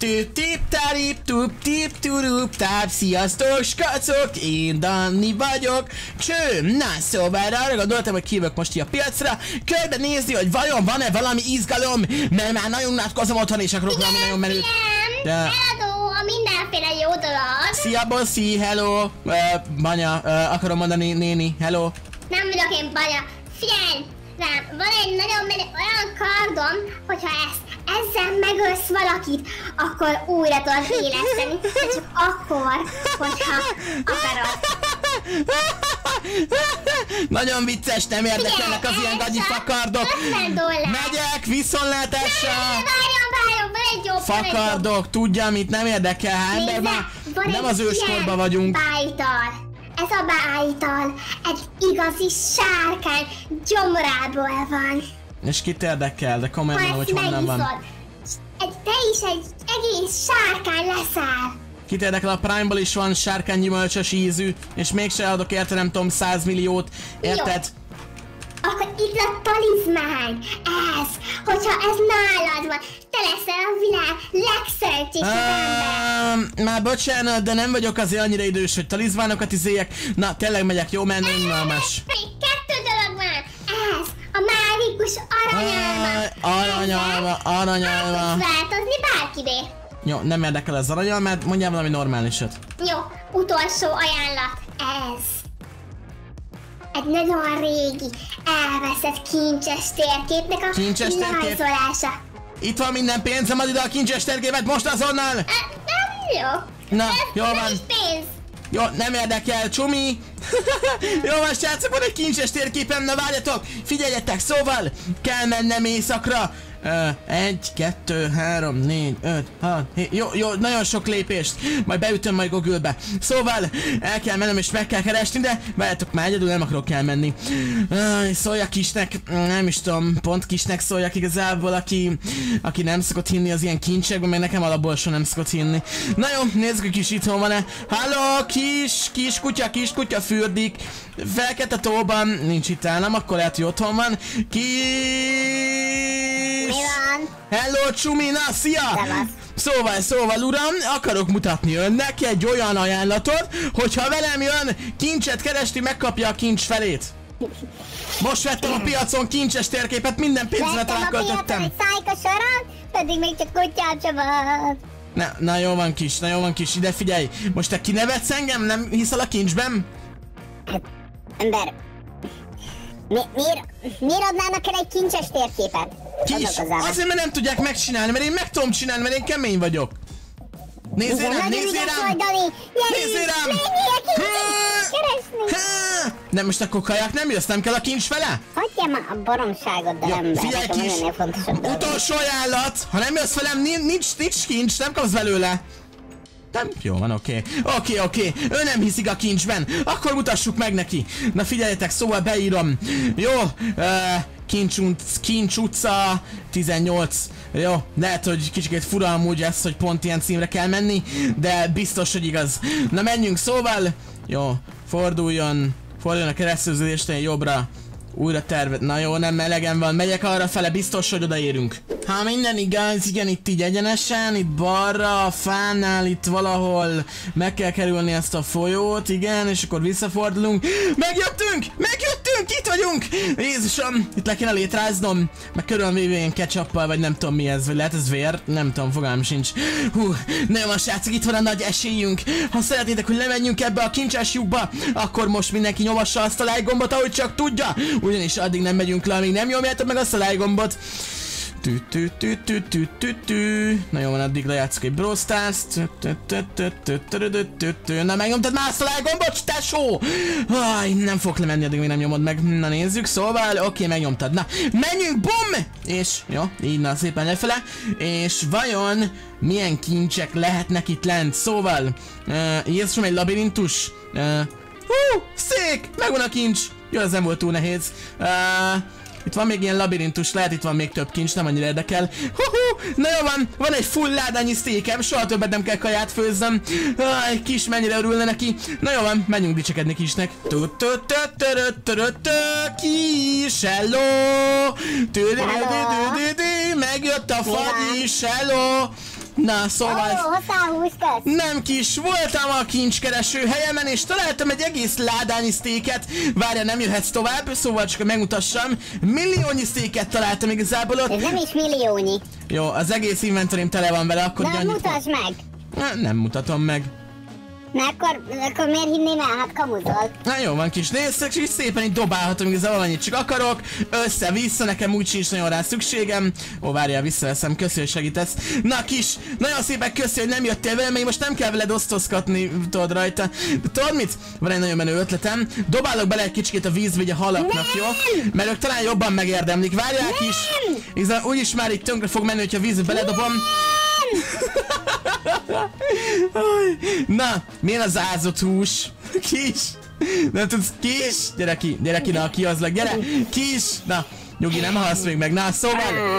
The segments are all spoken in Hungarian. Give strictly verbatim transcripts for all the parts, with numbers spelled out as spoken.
Sziasztok, skacok, én Danni vagyok. Cső, na szóval arra gondoltam, hogy kijövök most a piacra, körbe nézni, hogy vajon van-e valami izgalom, mert már nagyon unatkozom otthon, és akarok valami nagyon menőt. De... eladó a mindenféle jó dolog. Szia, bosszi, hello. Uh, Banya, uh, akarom mondani, néni, hello. Nem vagyok én Banya. Figyelj rám, van egy nagyon menő olyan kardom, hogyha ezt ezzel megölsz valakit, akkor újra tudod éleszteni, de csak akkor, hogyha akarod. Nagyon vicces, nem érdekelnek az ilyen gagyi fakardok. Megyek, viszontlátásra. Várjon, várjon, van egy jobb. Fakardok, tudja mit, nem érdekel, hát de már nem az őskorban vagyunk. Bájtal. Ez a bájtal egy igazi sárkány gyomrából van. És kit érdekel, de komolyan mondom, hogy honnan van. Egy, te is egy egész sárkány leszel. Kit érdekel, a Prime-ból is van sárkánygyümölcsös ízű, és mégse adok érte nem tudom száz milliót, érted? Jó. Akkor itt a talizmány, ez, hogyha ez nálad van, te leszel a világ legszerencsésebb ember. Már bocsánat, de nem vagyok azért annyira idős, hogy talizmánokat izéljek. Na, tényleg megyek, jó menni, unalmas. Kettő dolog van, ez, a mágikus aranyalma. Aranyalma, aranyalma. Át tudsz változni bárkibé. Jó, nem érdekel az aranyalmát, mondjál valami normálisat. Jó, utolsó ajánlat, ez. Egy nagyon régi, elveszett kincses térképnek a kincses térkép? rajzolása. Itt van minden pénzem, add ide a kincses térképet most azonnal! E, nem jó. Na, ez jó nem van. is pénz. Jó, nem érdekel, csumi! Jó van, srácok, van egy kincses térképem, na várjatok! Figyeljetek, szóval kell mennem éjszakra! Uh, egy, kettő, három, négy, öt, hat, hét, jó, jó, nagyon sok lépést, majd beütöm majd Google-be. Szóval el kell mennem és meg kell keresni, de várjátok, már egyedül nem akarok elmenni. Uh, szóljak kisnek, nem is tudom, pont kisnek szóljak igazából, aki, aki nem szokott hinni az ilyen kincsekben, meg nekem alapból sem nem szokott hinni. Na jó, nézzük, hogy kis itthon van-e. Halló, kis, kis kutya, kis kutya fürdik. Fekete tóban, nincs itt állam, akkor lehet, hogy otthon van. Kis... Mi van? Hello, csumi, na, szia! Szevasz. Szóval, szóval, uram, akarok mutatni önnek egy olyan ajánlatot, hogyha velem jön kincset keresni, megkapja a kincs felét. Most vettem a piacon kincses térképet, minden pénzemet ráköltöttem. Vettem a piacon egy szájka során, pedig még csak kutyám sem van. Na, na jó van kis, na jó van kis, ide figyelj. Most te kinevetsz engem? Nem hiszel a kincsben? Hát, ember, mi, miért, miért adnának el egy kincses térképet? Kis, azért mert nem tudják megcsinálni, mert én meg tudom csinálni, mert én kemény vagyok. Nézzél rám, nézzél rám! Nézzél rám! De most akkor kaják nem jössz, nem kell a kincs vele? Hagyjál már a baromságot, de ember, figyelj kis, utolsó ajánlat, ha nem jössz velem, nincs, nincs kincs, nem kapsz belőle. Nem? Jó van, oké. Okay. Oké, okay, oké. Okay. Ő nem hiszik a kincsben. Akkor mutassuk meg neki. Na figyeljetek, szóval beírom. Jó. Uh, kincs, kincs utca tizennyolc. Jó. Lehet, hogy kicsit fura amúgy ez, hogy pont ilyen címre kell menni. De biztos, hogy igaz. Na menjünk, szóval. Jó. Forduljon. Forduljon a kereszteződéstől jobbra. Újra tervet. Na jó, nem melegen van. Megyek arra fele, biztos, hogy odaérünk. Ha minden igaz, igen, itt így egyenesen, itt balra, a fánál, itt valahol meg kell kerülni ezt a folyót, igen, és akkor visszafordulunk. Megjöttünk! Megjöttünk! Itt vagyunk! Jézusom, itt le kéne létráznom. Meg körülvéve ilyen ketchuppal, vagy nem tudom mi ez, vagy lehet ez vér? Nem tudom, fogalmam sincs. Hú, nagyon van, srácok, itt van a nagy esélyünk. Ha szeretnétek, hogy lemenjünk ebbe a kincses lyukba, akkor most mindenki nyomassa azt a like gombot, ahogy csak tudja. Ugyanis addig nem megyünk le, amíg nem nyomjátok meg azt a like gombot. Tü tü tü tü tü tü tü. Na jó van, addig lejátszok egy Brawl Stars-t. Na megnyomtad már azt a like gombot, tesó! Aj, nem fogok lemenni, addig még nem nyomod meg. Na nézzük, szóval, oké, megnyomtad. Na, menjünk, bum! És, jó, így na szépen lefele. És vajon milyen kincsek lehetnek itt lent? Szóval, uh, Jézusom, egy labirintus. Uh, hú, szék! Megvan a kincs! Jó, ez nem volt túl nehéz. Uh, itt van még ilyen labirintus, lehet itt van még több kincs, nem annyira érdekel. Huhu, na jó van, van egy full ládányi sztékem, soha többet nem kell kaját főzzem. Aj, kis mennyire örülne neki. Na jó van, menjünk dicsekedni kisnek. Kis, hello! Megjött a fagyis, hello! Na, szóval... Ó, hoztál húszkat. Nem kis, voltam a kincskereső helyemen, és találtam egy egész ládányi sztéket. Várja, nem jöhetsz tovább, szóval csak megmutassam. Milliónyi sztéket találtam igazából ott. Ez nem is milliónyi. Jó, az egész inventorim tele van vele, akkor... Na, mutasd meg. Na, nem mutatom meg. Na, akkor, akkor miért hinném el? Hát kamuzol. Na jó van kis, nézzük, és szépen így dobálhatom igazából amennyit csak akarok. Össze-vissza, nekem úgy sincs nagyon rá szükségem. Ó, várjál, visszaveszem, köszi, hogy segítesz. Na kis, nagyon szépen köszi, hogy nem jöttél velem, még most nem kell veled osztozgatni, tudod rajta. De tudod mit? Van egy nagyon menő ötletem. Dobálok bele egy kicsikét a vízbe, így a halaknak, jó? Mert ők talán jobban megérdemlik. Várjál kis! Igazából úgyis már itt tönkre fog menni, hogyha a vízbe beledobom. Na, milyen az ázott hús? Kis! Nem tudsz, kis! Gyere ki, gyere ki, na, kihozlak, gyere! Kis! Na, nyugi, nem halsz még meg, na, szóval...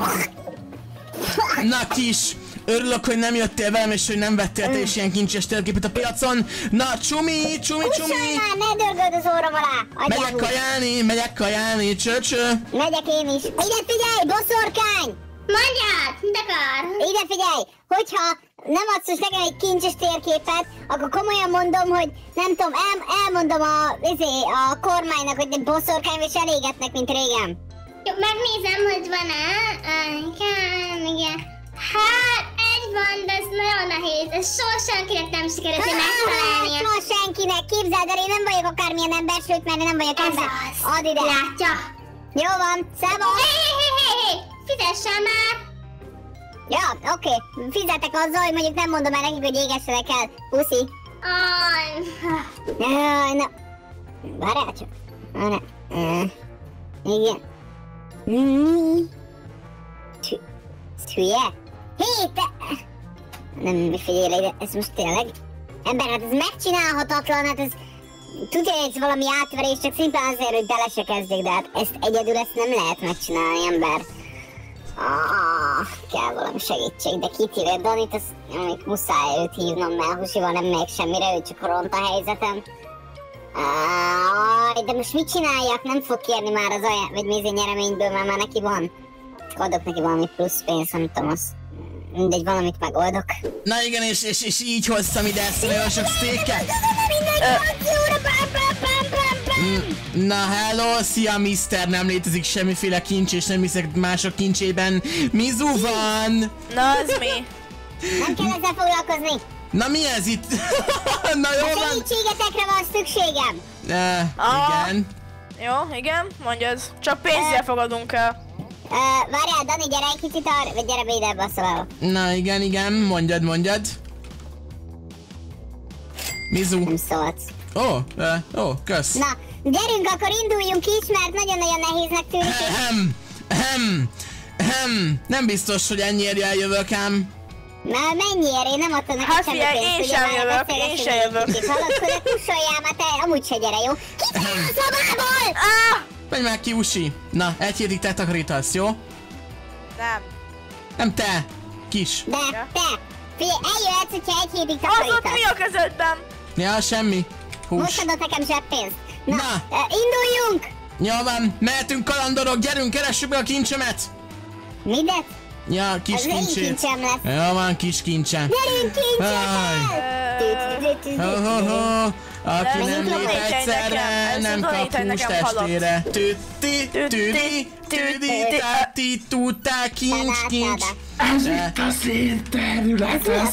Na, kis! Örülök, hogy nem jöttél velem, és hogy nem vettél te is ilyen kincses térképet a piacon. Na, csumi, csumi, csumi! Hússolj már, ne dörgöd az óram alá! Megyek kajálni, megyek kajálni, cső-cső! Megyek én is. Ide figyelj, boszorkány! Mondjad, mit akar? Ide figyelj, hogyha nem adsz most nekem egy kincses térképet, akkor komolyan mondom, hogy nem tudom, el, elmondom a, izé, a kormánynak, hogy boszorkány és elégetnek, mint régen. Jó, megnézem, hogy van-e. Igen, igen. Hát, egy van, de ez nagyon nehéz. Ez soha senkinek nem sikerült megtalálnia. Soha senkinek, képzeld el, én nem vagyok akármilyen ember, sőt, mert nem vagyok ember. Add ide. Látja. Jó van, szevasz. Hé, hé, hé, hé, hé. Fizessen már! Ja, oké. Okay. Fizetek azzal, hogy mondjuk nem mondom el nekik, hogy égessenek el. Puszi. Aj. Jaj, na. Várjál csak. Várjál. Uh, igen. Mm. Hülye? Hé, te... Nem figyelj ide, ez most tényleg... Ember, hát ez megcsinálhatatlan, hát ez... Tudja, hogy ez valami átverés, csak szimplán azért, hogy bele se kezdjék, de hát ezt egyedül ezt nem lehet megcsinálni, ember. Ah, kell valami segítség, de kit hívja Danit, ezt még muszáj őt hívnom, mert Husival nem megyek semmire, ő csak ront a helyzetem. Ah, de most mit csináljak? Nem fog kérni már az ajánl... vagy mézé nyereményből, mert már neki van. Csak adok neki valami plusz pénzt, nem tudom, azt... Mindegy, valamit megoldok. Na igen, és, és, és így hoztam ide ezt a nagyon sok sztéket. Na hello, szia mister, nem létezik semmiféle kincs, és nem hiszek mások kincsében. Mizu van! Na, ez mi? Nem kell ezzel foglalkozni. Na mi ez itt? Na jó van! A segítségetekre van szükségem. Uh, igen. Jó, igen, mondjad. Csak pénzzel fogadunk el. Uh, várjál, Dani, gyere egy kicsit arra, vagy gyere be ide ebbe a szobába. Na igen, igen, mondjad, mondjad. Mizu. Nem szólsz. Ó, oh, uh, ó, oh, kösz. Na, gyerünk, akkor induljunk is, mert nagyon-nagyon nehéznek tűnik. Ehem, ehem, ehem, nem biztos, hogy ennyiért eljövök ám. Na, mennyiért? Én nem adtam neked hát semmi figyelj, pénzt. én sem jövök, én sem jövök. Hallod, hogy kussoljál, mert te amúgy se gyere, jó? Kiszállj a szobából! Ah! Menj már ki, Usi. Na, egy hétig te takarítasz, jó? Nem. Nem te, kis. De, te! Figyelj, eljöhetsz, hogyha egy hétig Az ott takarítasz. mi a kezedben? Ja, semmi. Hús. Most adott nekem zseppénzt. Na, Na. Uh, induljunk! Ja van, mehetünk kalandorok, gyerünk, keressük be a kincsemet. Mindet? Ja, kis Az én kincsét. kincsem lesz. Ja van, kis kincsem. Gyerünk Aj. kincsem! Ho, ho, ho. Aki Ez nem tudom, lép hogy egy egyszerre, nekem, nem ez tudom, kap hogy hús nekem halott. testére. Tütti, tüdi, tüdi, táti, tutá, kincs, kincs. Ez itt az én területem.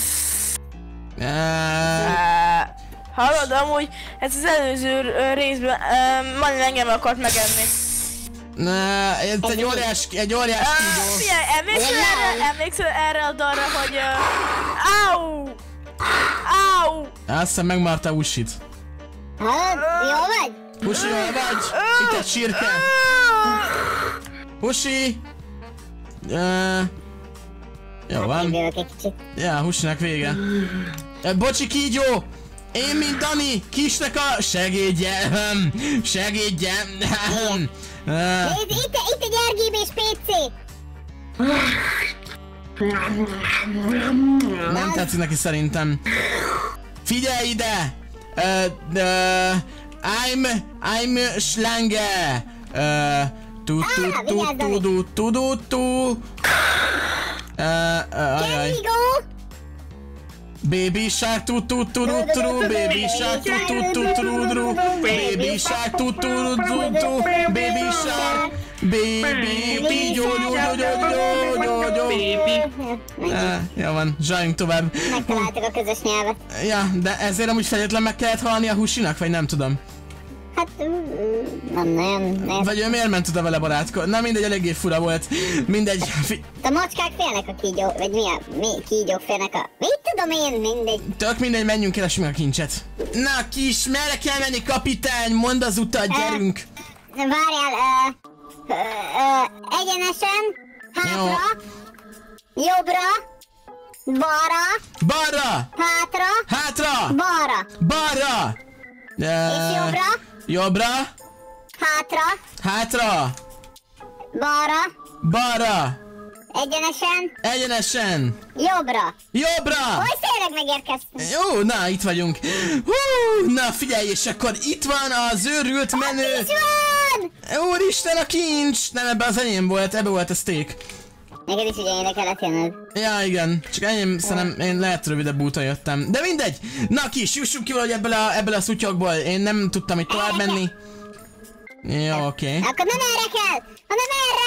Ah, Hallod, amúgy ez az előző ö, részben uh, majdnem engem akart megenni. na, ez egy óriás, egy óriás Uh, kígyó. figyelj, emlékszel erre, emlékszel erre a dalra, hogy... Uh, au! Au! Azt hiszem megmarta Usit. Hallod? Jó vagy? Usi, jól vagy? Itt egy sírke. Usi! Uh, jó van. Jövök egy kicsit. Ja, Husinak vége. Uh, bocsi, kígyó! Én, mint Dani, kisnek a segédje, segédje. Uh, Nézd, itt, itt egy er gé bés pé cé. nem tetszik neki szerintem. Figyelj ide! Uh, uh, I'm, I'm Schlange. Uh, tu tu tu tu tu tu tu tu. Ajaj. Baby shark tu tu tu tu tu baby shark tu tu tu tu tu baby shark tu tu tu tu baby shark baby jó jó jó jó jó jó. Jó van, zsáljunk tovább. Megtaláltuk a közös nyelvet. Ja, de ezért amúgy feltétlen meg kellett halni a Husinak, vagy nem tudom. Hát nem, nem, nem. Vagy ő miért ment oda vele barátkodni? Na mindegy, eléggé fura volt. Mindegy. A macskák félnek a kígyó, vagy mi a mi kígyók félnek a... Mit tudom én, mindegy. Tök mindegy, menjünk, keresünk a kincset. Na kis, merre kell menni, kapitány? Mondd az utat, gyerünk. Uh, várjál, uh, uh, uh, egyenesen, hátra, Jó. jobbra, balra, balra, hátra, hátra, balra, balra. Uh, és jobbra, jobbra, hátra, hátra, balra, balra, egyenesen, egyenesen, jobbra. jobbra. Hogy tényleg megérkeztünk. Jó, na itt vagyunk. Hú, na figyelj, és akkor itt van az őrült menő. Itt van! Úristen, a kincs! Nem, ebbe az enyém volt, ebbe volt a steak. Neked is ugye ide kellett jönnöd. Ja, igen. Csak enyém, szerintem én lehet rövidebb úton jöttem. De mindegy! Na kis, jussunk ki valahogy ebből a, ebből a szutyokból. Én nem tudtam itt tovább menni. Jó, oké. Okay. Akkor nem erre kell, hanem erre!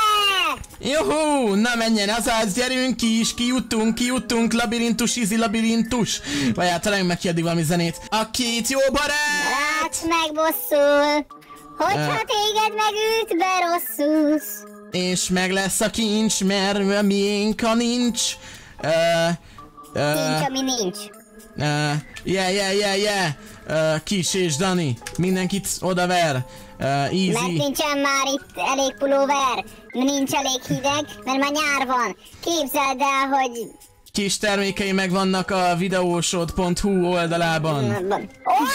Juhú, na menjen, azaz, gyerünk ki is, kijuttunk, kijuttunk, labirintus, ízi labirintus. Vagy hát találjunk meg ki addig valami zenét. A két jó barát! Rács megbosszul, hogyha Uh. téged megüt be rosszul. És meg lesz a kincs, mert a miénk a nincs. Uh, uh, Nincs, ami nincs. uh, yeah, yeah, yeah, yeah. Uh, Kis és Dani, mindenkit odaver. Uh, easy. Mert nincsen már itt elég pulóver, nincs elég hideg, mert már nyár van. Képzeld el, hogy... Kis termékei megvannak a videósod pont hu oldalában. Oh!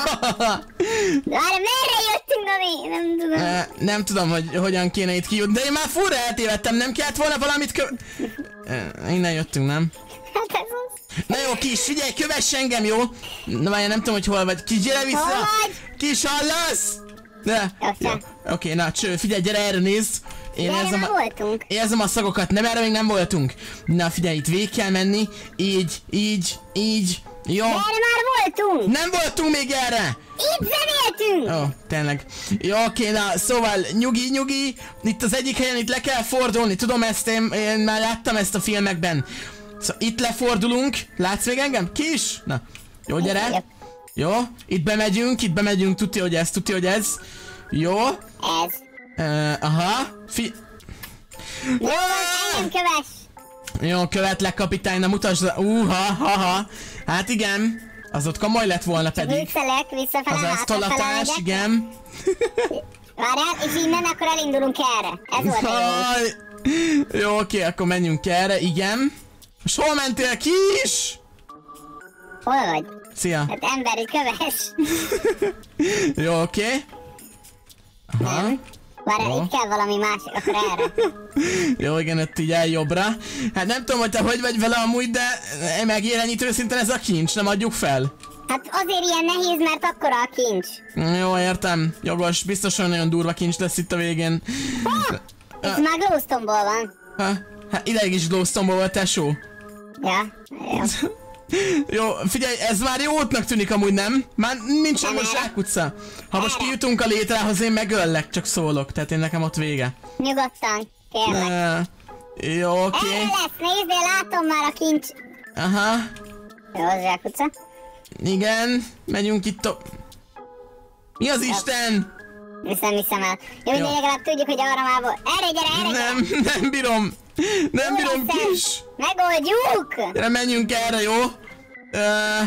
Várj, merre jöttünk, Dani? Nem tudom. Uh, nem tudom, hogy hogyan kéne itt kijutni, de én már furra eltévedtem, nem kellett volna valamit kö... Uh, innen jöttünk, nem? Hát ez az. Na jó, Kis, figyelj, kövess engem, jó? Na már nem tudom, hogy hol vagy. Kis, gyere vissza! Hol vagy? Kis, hallasz? De... Jó, Oké, okay, na cső, figyelj, gyere erre, nézd! Én de erre érzem már a... voltunk. Érzem a szagokat, nem erre még nem voltunk. Na figyelj, itt végig kell menni. Így, így, így. Jó. De erre már voltunk. Nem voltunk még erre! Itt zenéltünk. Ó, oh, tényleg. Jó, oké, na, szóval nyugi, nyugi. Itt az egyik helyen itt le kell fordulni. Tudom ezt, én, én már láttam ezt a filmekben. Szóval itt lefordulunk. Látsz még engem? Kis? Na, jó, gyere. Jó, itt bemegyünk, itt bemegyünk. Tudja, hogy ez, tudja, hogy ez. Jó. Ez. Uh, aha. Fi... Jó, engem kövess. Jó, követlek, kapitány, na mutasd. Uh, ha, ha, ha. Hát igen. Az ott komoly lett volna pedig. Visszalek, visszafele, Az az hátrafele tolatás, megyek. igen. Várjál, és innen akkor elindulunk erre. Ez volt a jó. Aj. Jó, oké, akkor menjünk erre, igen. Most hol mentél, Kis? Hol vagy? Szia. Hát emberi kövess. Jó, oké. Aha. Várjál, Jó. itt kell valami másik, akkor erre. Jó, igen, ott így el jobbra. Hát nem tudom, hogy te hogy vagy vele amúgy, de megjelenít őszintén ez a kincs, nem adjuk fel. Hát azért ilyen nehéz, mert akkora a kincs. Jó, értem. Jogos, biztos, hogy nagyon durva kincs lesz itt a végén. Oh, ez már glowstone-ból van. Ha, hát ideig is glowstone volt, tesó. Ja, jó. Jó, figyelj, ez már jó útnak tűnik amúgy, nem? Már nincsen most zsákutca. Ha most kijutunk a létrához, én megöllek, csak szólok, tehát én nekem ott vége. Nyugodtan, kérlek. Uh, jó, oké. Erre lesz, nézd, én látom már a kincs. Aha, Jó, az zsákutca. igen, megyünk itt to... Mi az Isten? Viszem, viszem el. Jó, mindegy, legalább tudjuk, hogy arra már volt. Erre gyere, erre gyere. Nem, nem bírom. Nem Jó bírom, lesz ez. Kis. Megoldjuk. Gyere, menjünk erre, jó? Uh...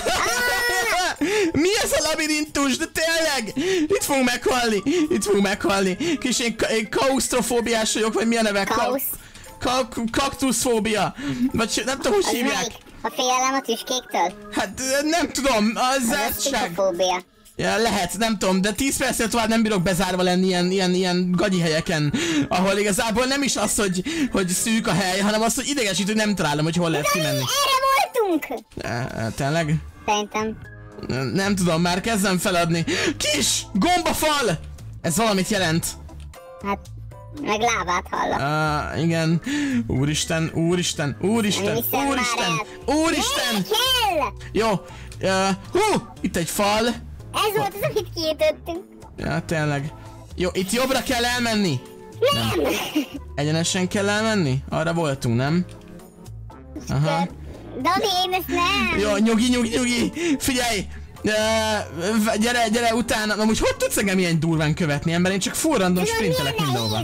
Mi ez a labirintus? De tényleg? Itt fogunk meghalni. Itt fogunk meghalni. Kis, én, ka én kausztrofóbiás vagyok, vagy mi a neve? Kausz. Ka kaktuszfóbia. Vagy nem tudom, hogy Az hívják. melyik? A félelem a tüskéktől? Hát nem tudom, a Az a zártság. szkifofóbia. Ja, lehet, nem tudom, de tíz percnél tovább nem bírok bezárva lenni ilyen, ilyen, ilyen gagyi helyeken, ahol igazából nem is az, hogy, hogy szűk a hely, hanem az, hogy idegesít, hogy nem találom, hogy hol lehet kimenni. Erre voltunk! E, tényleg? Szerintem. Nem tudom, már kezdem feladni. Kis! Gombafal! Ez valamit jelent. Hát, Meg lábát hallok. Uh, igen. Úristen, úristen, úristen, Viszem úristen, már úristen. el. Kell! Jó. Uh, hú, itt egy fal. Ez volt az, amit kiütöttünk. Ja, tényleg. Jó, itt jobbra kell elmenni. Nem! Egyenesen kell elmenni? Arra voltunk, nem? Aha. Dani, én ezt nem! Jó, nyugi, nyugi, nyugi. Figyelj. Uh, gyere, gyere utána. Amúgy hogy tudsz engem ilyen durván követni, ember? Én csak full random sprintelek mindenhova.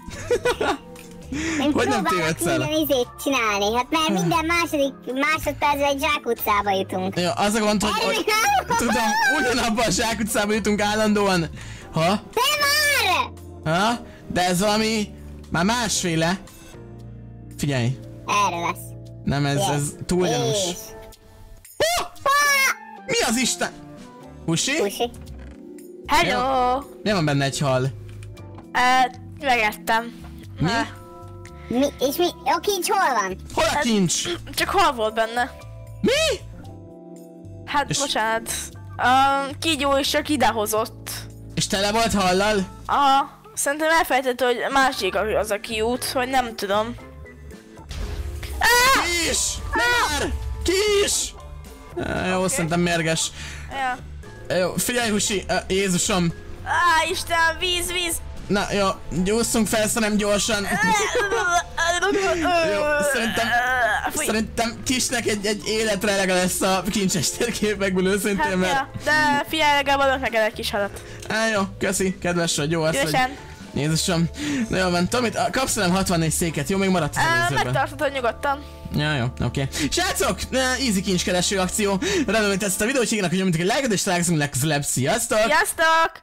Én Hogy nem próbálok tévedsz el? minden izét csinálni, hát mert minden második másodpercben egy zsákutcába jutunk. Jó, az a gond, hogy, hogy tudom, ugyanabban a zsákutcába jutunk állandóan. Ha? De már! Ha? De ez valami... Már másféle. Figyelj. Erre lesz. Nem, ez, ez túl gyanús. És... Oh! Mi az Isten? Husi? Pusi. Hello! Nem van benne egy hal. Uh, megettem. Mi? Uh, Mi? És mi? A kincs hol van? Hol a kincs? csak hol volt benne? Mi? Hát, És- bocsánat. Um, kígyó is csak idehozott. És tele volt hallal? Aha, szerintem elfelejtett, hogy másik az a kiút, vagy nem tudom. Ah! Kis! Nem már! Kis! Uh, jó, szerintem mérges. Ja. Jó, figyelj Husi, uh, Jézusom. Á, Isten, víz, víz! Na jó, gyúszunk fel, szerintem gyorsan. Jó, szerintem, Fúj. szerintem Kisnek egy, egy életrelege lesz a kincses térképekből őszintén, Hát, mert... ja, de figyelj, legalább adok neked egy kis halat. Á, jó, köszi, kedves vagy, jó az, hogy... Szívesen. Jézusom. Na jó van, Tomit, a- kapsz velem hatvannégy széket, jó? Még maradt az Á, előzőben. megtarthatod nyugodtan. Ja, jó, oké. Okay. Srácok, uh, easy kincskereső akció. Remélem, hogy tetszett a videó, és ígérnek, hogy nyomjatok egy like-ot, és találkozunk legközelebb. Sziasztok! Sziasztok!